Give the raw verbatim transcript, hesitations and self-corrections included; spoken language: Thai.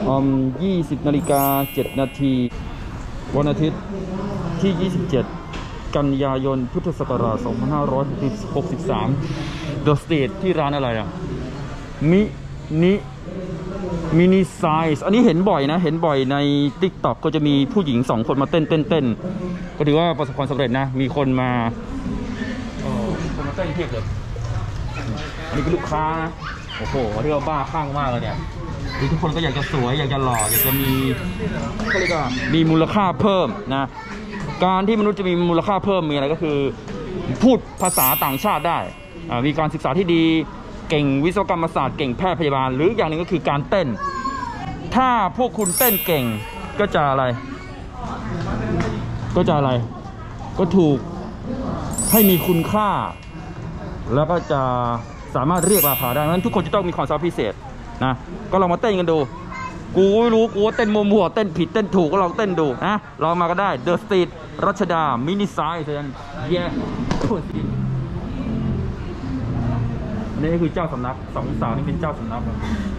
อืมยี่สิบนาฬิกาเจ็ดนาทีวันอาทิตย์ที่ยี่สิบเจ็ดกันยายนพุทธศักราชสองพันห้าร้อยหกสิบสาม The State ที่ร้านอะไรอ่ะมินิมินิไซส์อันนี้เห็นบ่อยนะเห็นบ่อยใน TikTok ก็จะมีผู้หญิงสองคนมาเต้นเต้นเต้นก็ถือว่าประสบความสำเร็จนะมีคนมาเออคนมาเต้นเพียบเลยอันนี้เป็นลูกค้านะโอ้โหที่เราบ้าคลั่งมากเลยเนี่ยทุกคนก็อยากจะสวยอยากจะหล่ออยากจะมีก็เรียกว่ามีมูลค่าเพิ่มนะการที่มนุษย์จะมีมูลค่าเพิ่มมีอะไรก็คือพูดภาษาต่างชาติได้มีการศึกษาที่ดีเก่งวิศวกรรมศาสตร์เก่งแพทย์พยาบาลหรืออย่างหนึ่งก็คือการเต้นถ้าพวกคุณเต้นเก่งก็จะอะไรก็จะอะไรก็ถูกให้มีคุณค่าแล้วก็จะสามารถเรียกราคาได้เพราะฉะนั้นทุกคนจะต้องมีความสามารถพิเศษนะก็ลองมาเต้นกันดูกูไม่รู้กูเต้นมั่วๆเต้นผิดเต้นถูกก็ลองเต้นดูนะลองมาก็ได้ The Street รัชดามินิไซส์เย้นี่คือเจ้าสำนักสองสาวนี่เป็นเจ้าสำนัก